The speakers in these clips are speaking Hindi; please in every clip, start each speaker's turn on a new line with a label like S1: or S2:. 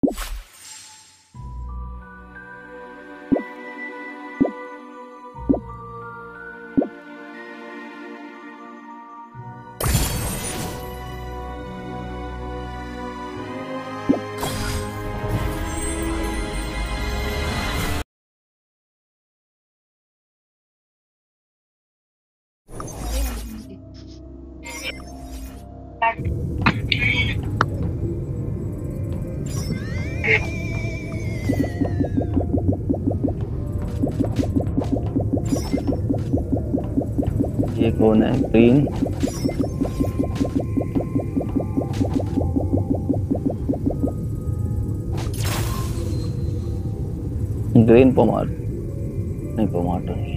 S1: ये कौन है? ग्रीन। ग्रीन पोमार नहीं, टमाटर नहीं।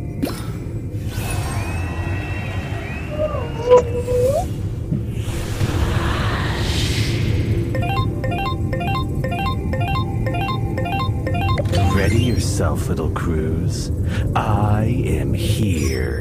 S2: Ready yourself, little Cruz. I am here.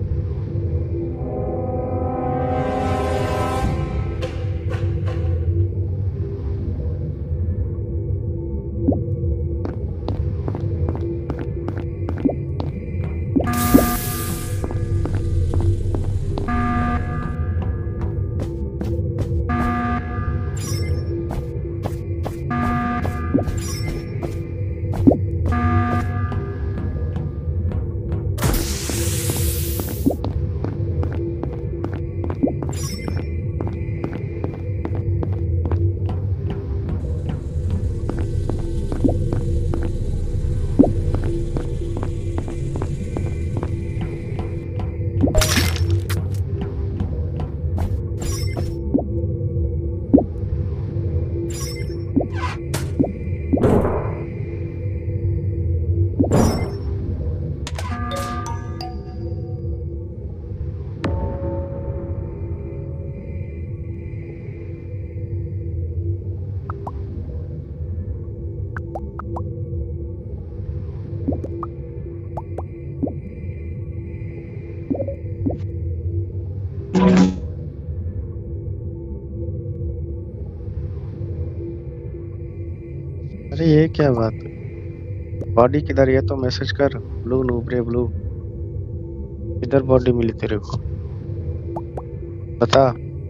S3: अरे ये क्या बात है? बॉडी किधर? ये तो मैसेज कर। ब्लू नूबरे ब्लू, किधर बॉडी मिली तेरे को? बता।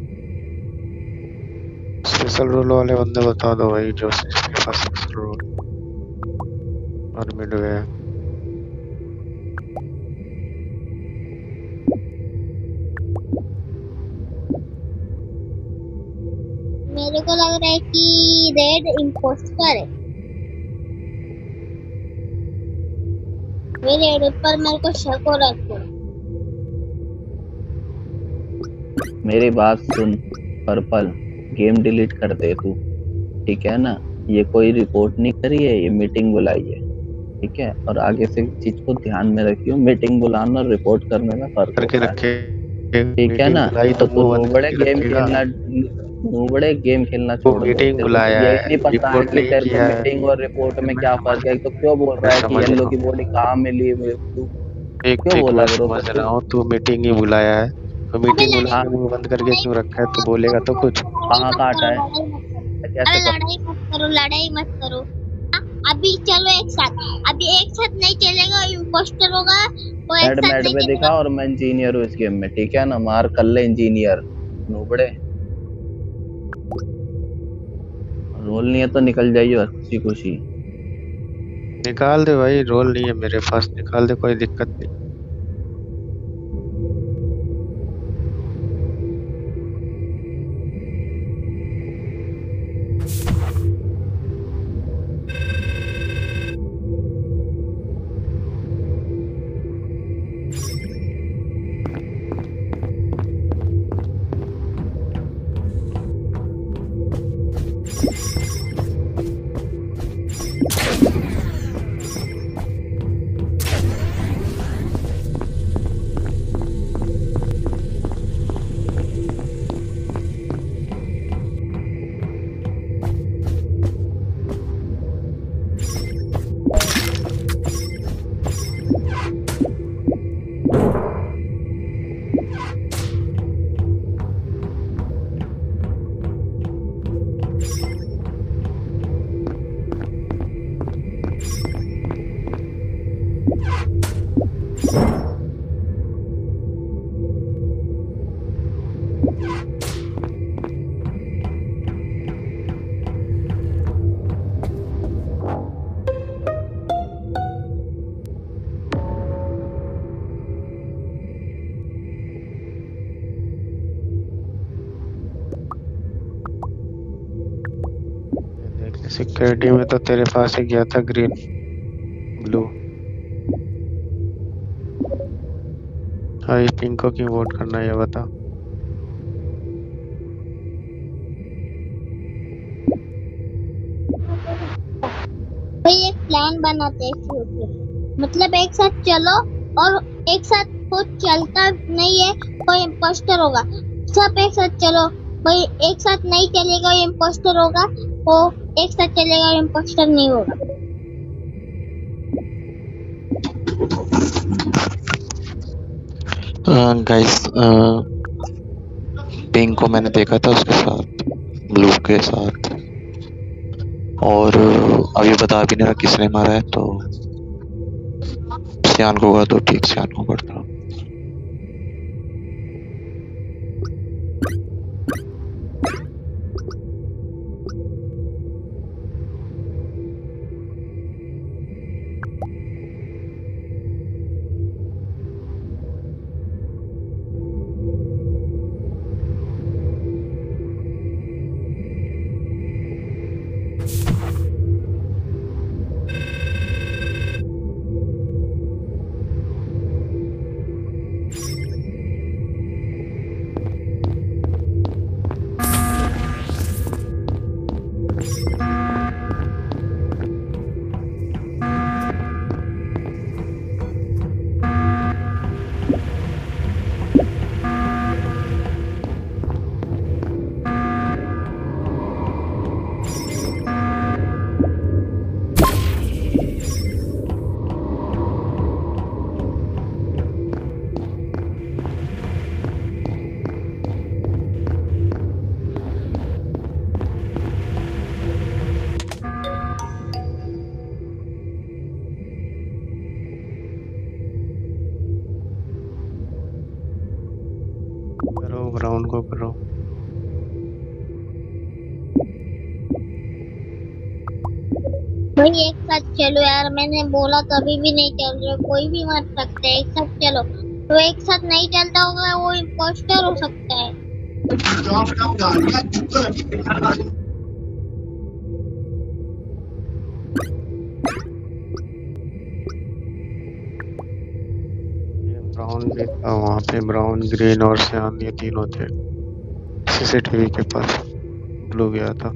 S3: स्पेशल रोल वाले बंदे बता दो भाई, जो जिसके पास स्पेशल रोल और मिडवे है।
S4: मेरे को लग रहा है कि रेड इम्पोस्टर है। रेड पर मेरे को शक हो रहा है।
S1: मेरी बात सुन पर्पल, गेम डिलीट कर दे तू, ठीक है ना? ये कोई रिपोर्ट नहीं करी है, ये मीटिंग बुलाई है, ठीक है? और आगे से चीज को ध्यान में रखियो, मीटिंग बुलाना और रिपोर्ट करने में फर्क
S3: करके
S1: होता है,
S3: रखे।
S1: ठीक है ना? तो तू बड़े गेम
S3: रखेगा।
S1: खेलना, बड़े गेम खेलना
S3: वो
S1: छोड़ दे।
S3: मीटिंग
S1: तेरे को
S3: बुलाया
S1: ये
S3: है,
S1: नहीं पता है
S3: रिपोर्ट
S1: कि
S3: नहीं
S1: तेरे को
S3: किया है।
S1: मीटिंग और रिपोर्ट में क्या फर्क है? तो क्यों बोल रहा है कि येलो की बॉडी कहाँ मिली मेरे को?
S3: एक
S1: क्यों
S3: एक
S1: बोला
S3: मैं
S1: करो?
S3: समझ रहा हूँ, तू मीटिंग ही बुलाया है, तो मीटिंग
S4: अबे
S3: बुला के मुंह बंद करके क्यों रखा है? तो बोलेगा तो कुछ।
S1: कहाँ काटा है? कैसे कर?
S4: लड़ाई मत करो, लड़ाई मत करो। अभी चलो एक साथ, अभी एक साथ नहीं चलेगा। इम्पोस्टर होगा वो एक
S1: हेड
S4: साथ
S1: मेड
S4: नहीं
S1: पे दिखा,
S4: चलेगा।
S1: और मैं इंजीनियर हूँ इस गेम में, ठीक है ना? मार कर ले इंजीनियर नूबड़े। रोल नहीं है तो निकल जाइए खुशी खुशी।
S3: निकाल दे भाई, रोल नहीं है मेरे पास, निकाल दे, कोई दिक्कत नहीं। सिक्योरिटी में तो तेरे पास ही गया था ग्रीन ब्लू। हाँ, इस पिंक को क्यों वोट करना है ये बता।
S4: भाई एक प्लान बनाते हैं फ्यूचर, मतलब एक साथ चलो और एक साथ कुछ चलता नहीं है कोई इम्पोस्टर होगा, सब एक साथ चलो। भाई एक साथ नहीं चलेगा ये इम्पोस्टर होगा, वो एक साथ चलेगा इम्पोस्टर नहीं होगा।
S5: गाइस, पिंक को मैंने देखा था उसके साथ, ब्लू के साथ, और अभी बता भी नहीं रहा किसने मारा है, तो सियान को होगा तो ठीक, सियान को करता।
S3: करो ब्राउन को करो।
S4: भाई एक साथ चलो यार, मैंने बोला कभी भी नहीं चल रहे, कोई भी मत सकते, एक साथ चलो। तो एक साथ नहीं चलता होगा वो इम्पोस्टर हो सकता है।
S3: ये ब्राउन भी था वहाँ पे, ब्राउन ग्रीन और सियान ये तीनों थे सीसीटीवी के पास। ब्लू गया था।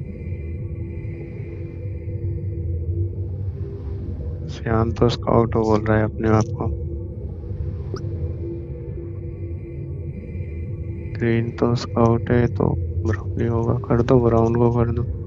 S3: सियान तो स्काउट बोल रहा है अपने आप को। ग्रीन तो स्काउट है तो ब्राउन ही होगा। कर दो, ब्राउन को कर दो।